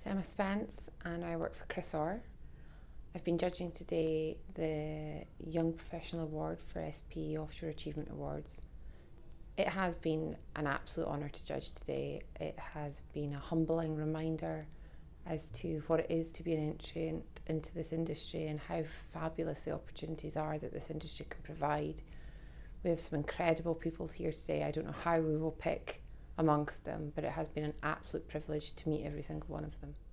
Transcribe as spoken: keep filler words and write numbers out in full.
So I'm a Spence and I work for Chrysaor. I've been judging today the Young Professional Award for S P Offshore Achievement Awards. It has been an absolute honour to judge today. It has been a humbling reminder as to what it is to be an entrant into this industry and how fabulous the opportunities are that this industry can provide. We have some incredible people here today. I don't know how we will pick amongst them, but it has been an absolute privilege to meet every single one of them.